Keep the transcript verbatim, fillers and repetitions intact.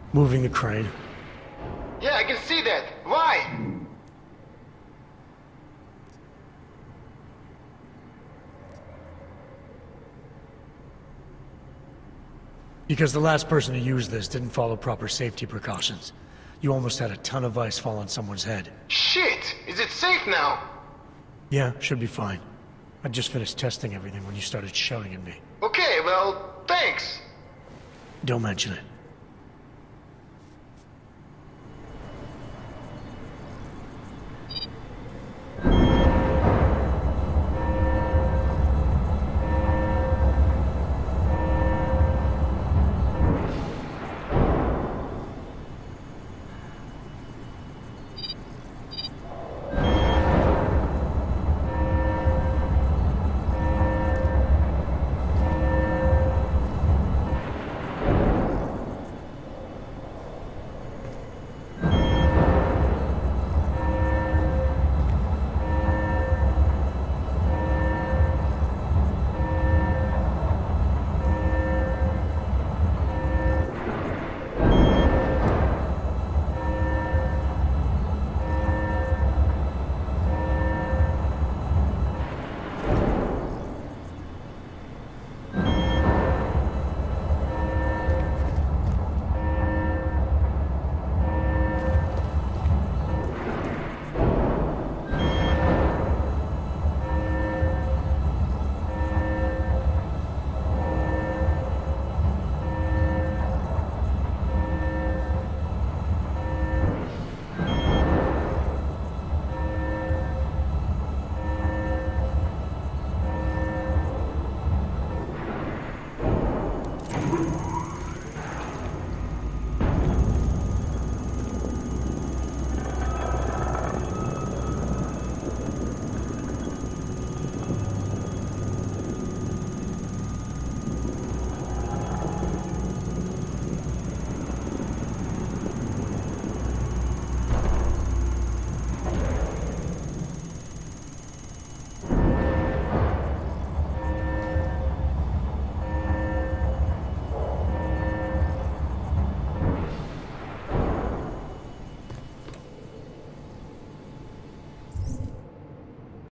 Moving the crane. Yeah, I can see that. Why? Because the last person to use this didn't follow proper safety precautions. You almost had a ton of ice fall on someone's head. Shit! Is it safe now? Yeah, should be fine. I just finished testing everything when you started shouting at me. Okay, well, thanks. Don't mention it.